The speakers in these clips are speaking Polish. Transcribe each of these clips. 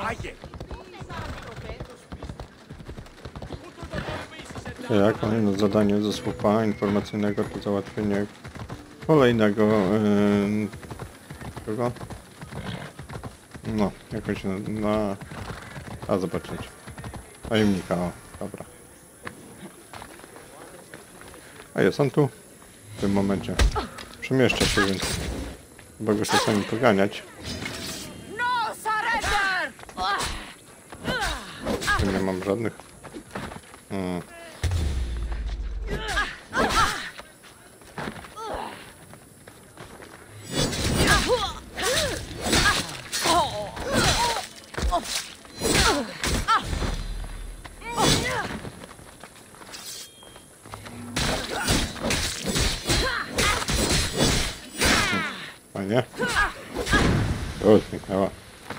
Jak kolejne zadanie ze słupa informacyjnego to załatwienie kolejnego kogo? No, jakoś a zobaczyć. Tajemnika, o, dobra. A jest on tu? W tym momencie. Przemieszcza się, więc chyba go czasami poganiać. Tu nie mam żadnych. Fajnie. O, zniknęła.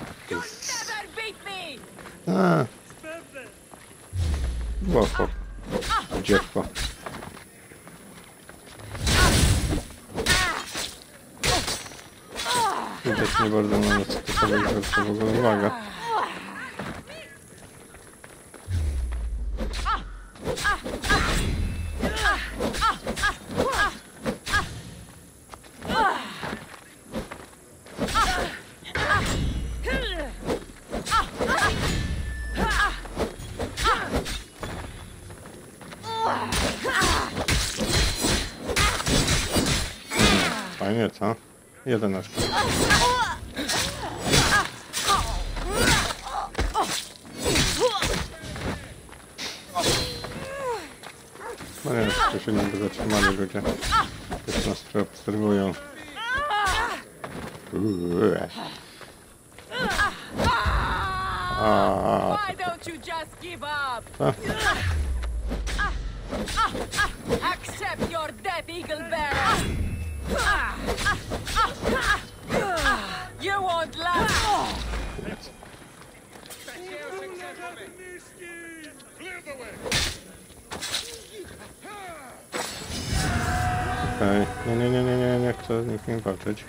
Łatwo. Dziewko. Widać nie bardzo na nas to w ogóle uwaga. Fajnie, co? 11. No nie, to się niby zatrzymali ludzie. Też nas trochę obserwują. Why don't you just give up? Accept your death, Eagle Bearer. You won't last. Okej, nie chcę z nikim walczyć.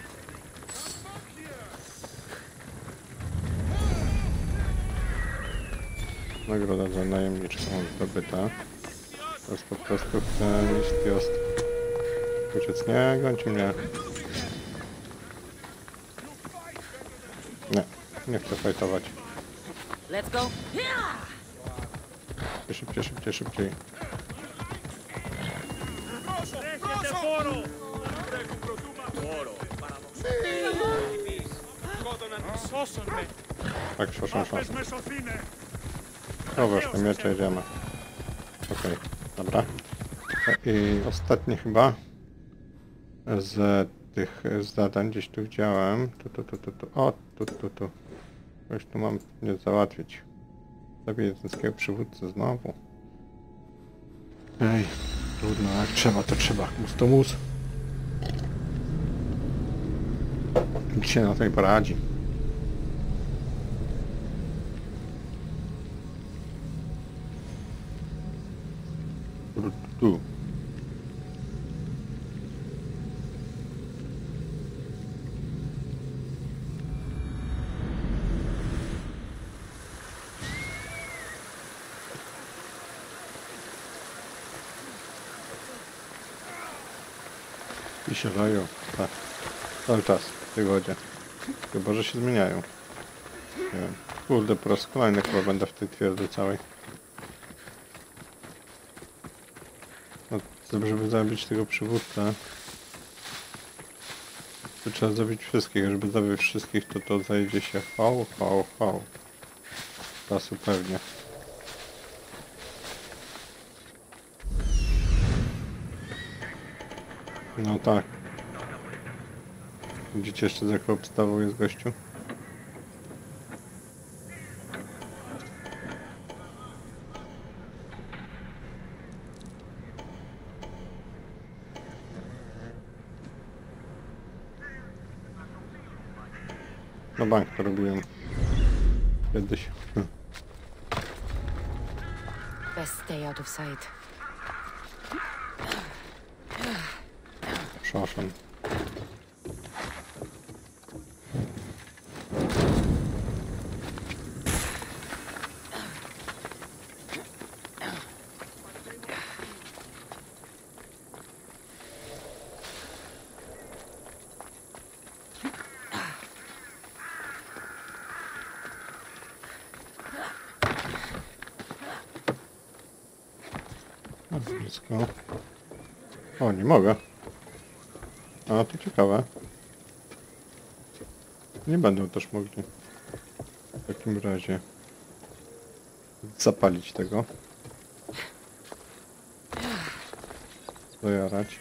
Nagroda za najemniczką zdobyta. Teraz po prostu chcę iść kiosk. Uciec, nie, gońcie mnie. Nie, nie chcę fajtować. Let's go. Szybciej. Tak, szos. Dobra, te miecze jedziemy. Okej, dobra. I ostatnie chyba z tych zadań gdzieś tu widziałem. Tu. Coś tu mam nie załatwić. Zabiję jedyńskiego przywódcę znowu. Ej, trudno, jak trzeba, to trzeba. Mus to mus. Nikt się na to nie poradzi. Tu. I się leją. Tak. Cały czas w tej wodzie. Chyba, że się zmieniają. Nie wiem. Kurde, po raz kolejny chyba będę w tej twierdzy całej. No, żeby zabić tego przywódcę, to trzeba zabić wszystkich. Żeby zabić wszystkich, to zajdzie się hał. Czasu pewnie. No tak. Widzicie jeszcze z jaką obstawą jest gościu? No bank to robiłem kiedyś. Best stay out of sight. Przepraszam. blisko. O, nie mogę. A, to ciekawe. Nie będą też mogli w takim razie zapalić tego. Dojarać.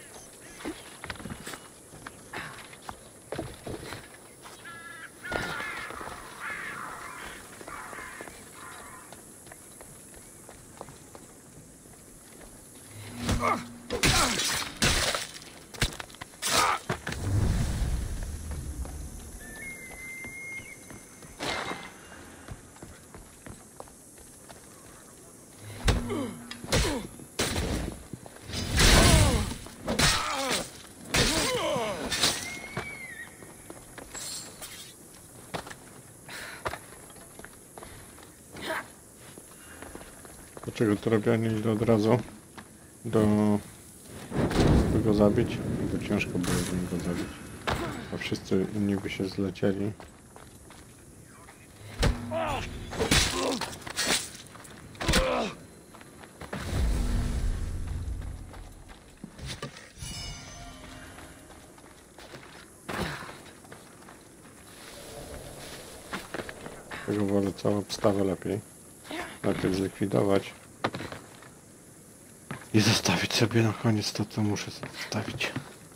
Dlaczego to robię, nie idę od razu by go zabić? Bo ciężko byłoby go zabić. A wszyscy inni by się zlecieli. Tego wolę całą obstawę lepiej. Najpierw zlikwidować. I zostawić sobie na koniec to, co muszę zostawić.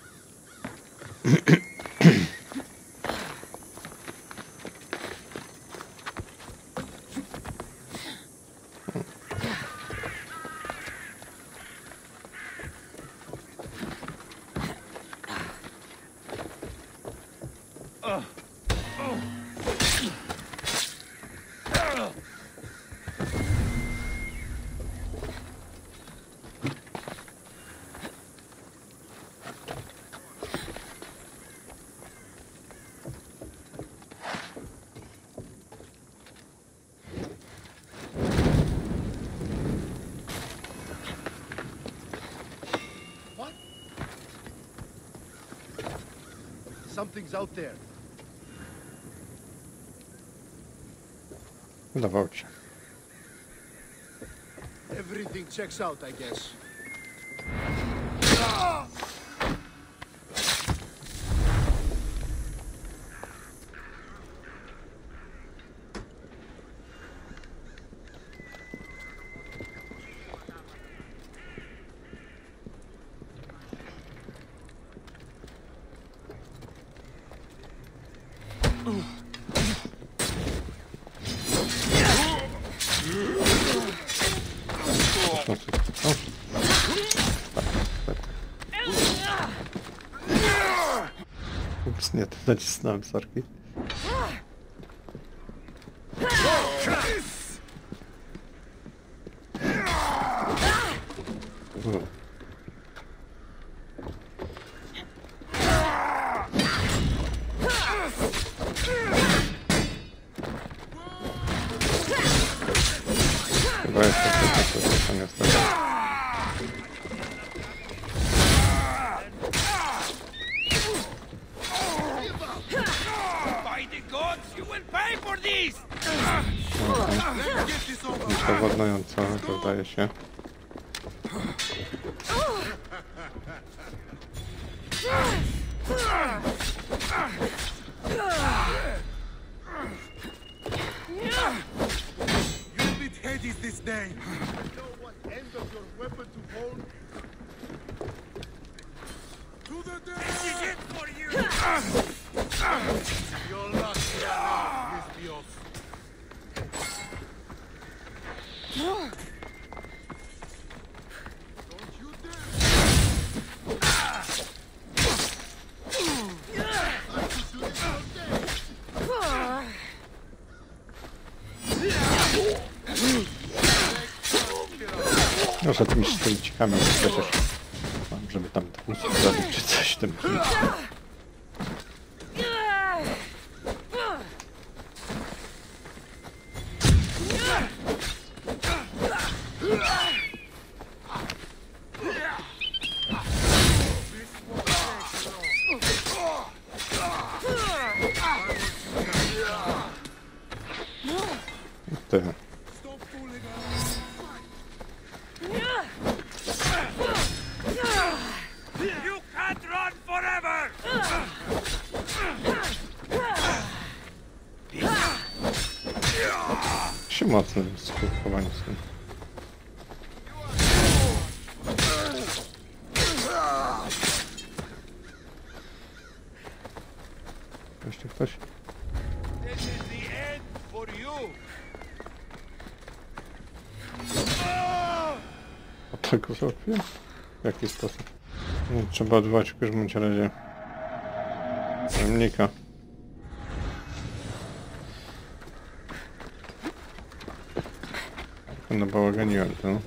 Something's out there. Wydawało się. Everything checks out, I guess. Ups, nie, to nacisnąłem, sorki. Chyba jest to niestety. Przewodnicząca, wydaje się. This name. You know what end of your weapon to hold? To the death! This is it for you! You're lucky enough, Dios. Don't you dare! I'm to shoot it all day. Może tymi sztylicikami przecież mam, żeby tam usług zrobić czy coś w tym. Ty. Się mocno skupowani z tym. Jeszcze ktoś? This is the end for you. O tego zrobię? W jaki sposób? Nie, trzeba odwołać w każdym razie pojemnika. No bałaganiłem to.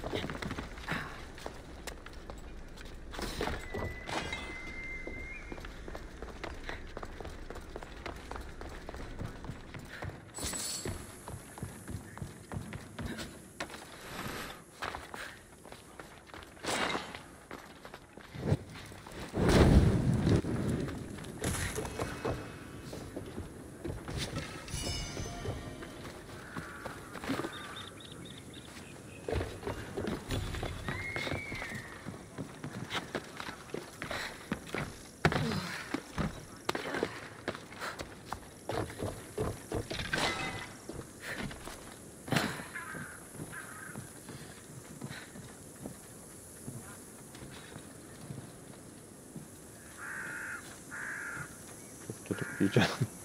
To tak idzie.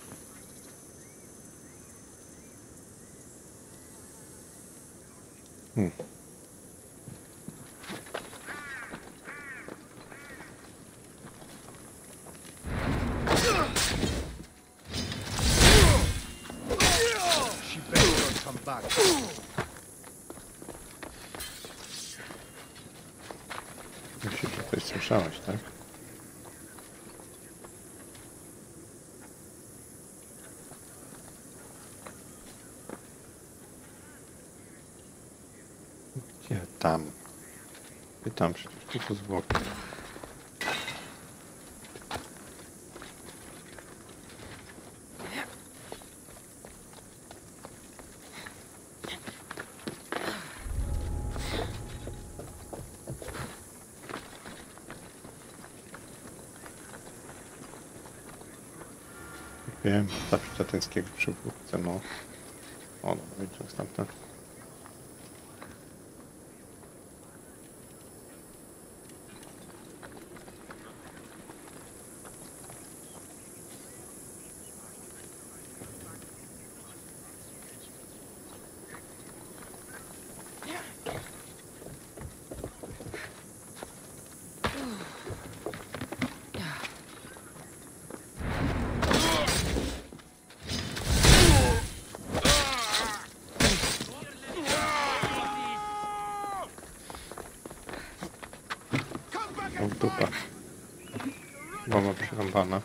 She better not come back. Musisz, że coś słyszałeś, tak? Gdzie tam? I tam przecież, tu z boku. Wiem, zawsze Czatyńskiego przywódcę, no. O, dobra, widzę następne. O, dupa. Bomba przerąbana.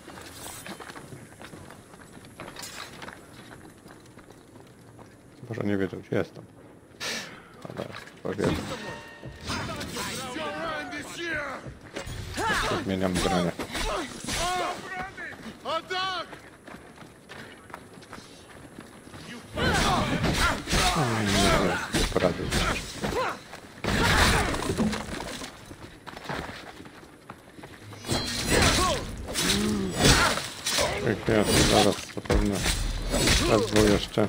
Może nie wiedzą, gdzie jestem. Ale powiem. Zmieniam bronię. Nie poradzę. Ja zaraz zapewne wezwą jeszcze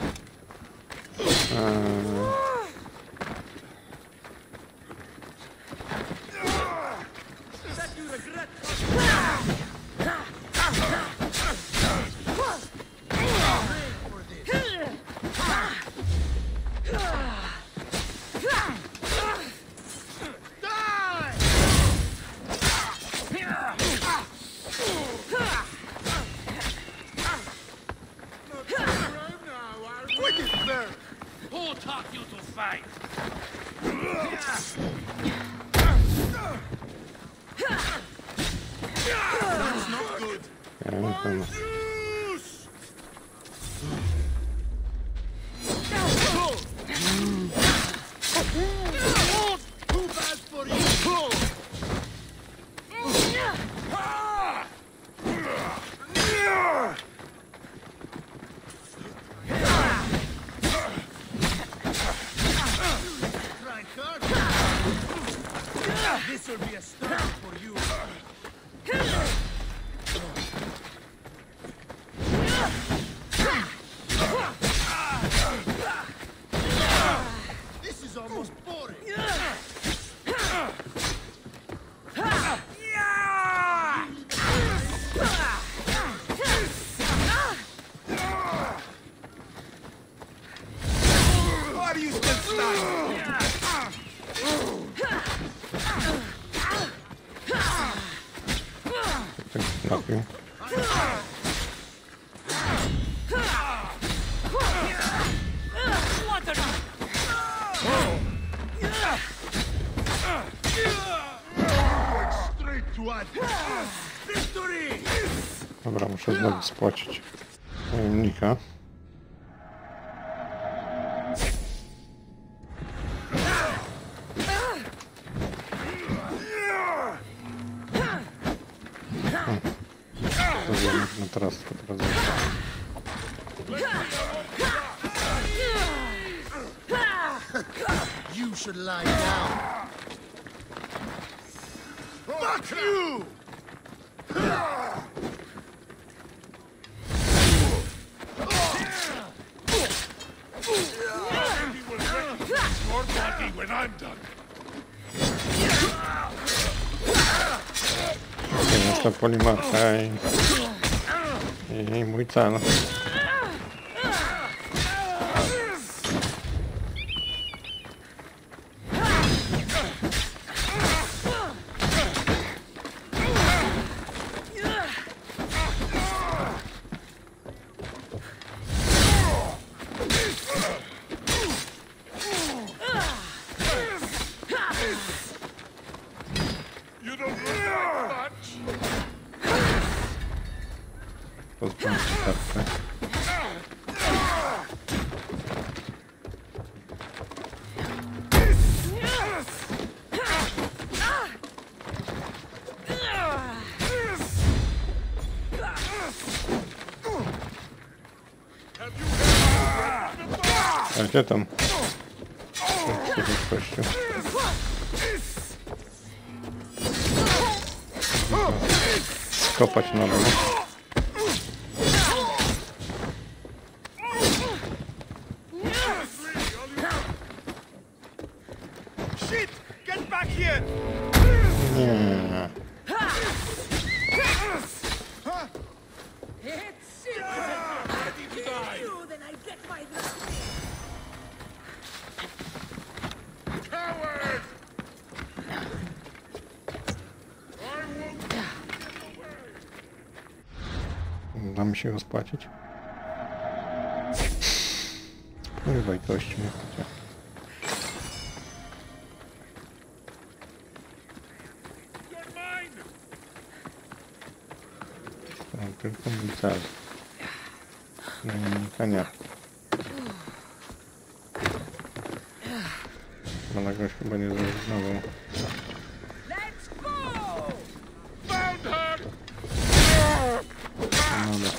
Who taught you to fight? That's not good. ja nie wiem. Too bad for you. This will be a start for you. Tak trafił. Straight to us. Victory! Dobra, muszę znowu spłacić najemnika. To wiem, no teraz to teraz. You should lie down. Fuck you! Your body when I'm done. Jest ta polimarka i mój cel. You don't look like much. Pozbądź się kartę. A gdzie tam? Kościół. Skopać na dół. Shit! Get back here! Nie. It's Ready to die! you, then I get my... Coward! Da mi się go spłacić? Pływaj kości mnie chcia. You're mine! Tylko mój cel. Najemnika nie. Ale goś chyba nie zrezygnował. Let's go! Found her! Dobra.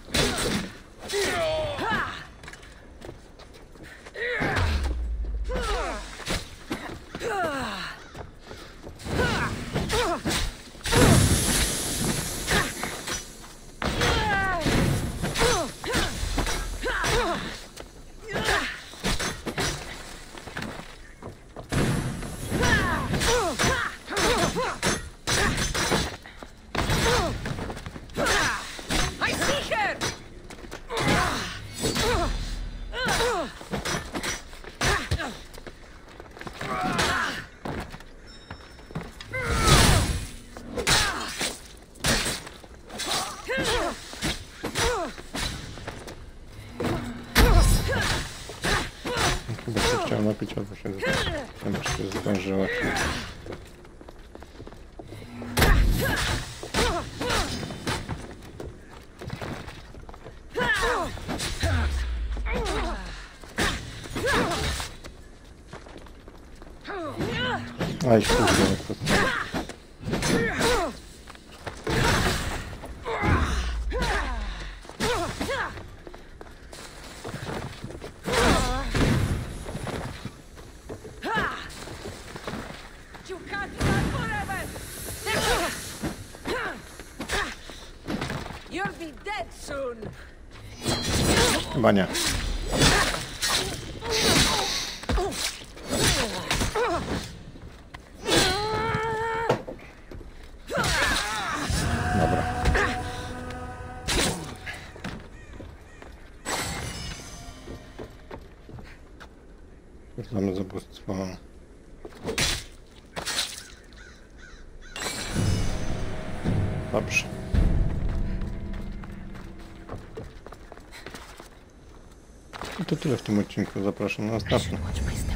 I see her! Chyba się chciał napić, albo się zdążyła. Aj, kurde, jak to... You can't run forever! You'll be dead soon! Chyba nie. Dobra. Stwierdzamy zabójstwo. Dobrze. I to tyle w tym odcinku. Zapraszam na następny. Watch my step.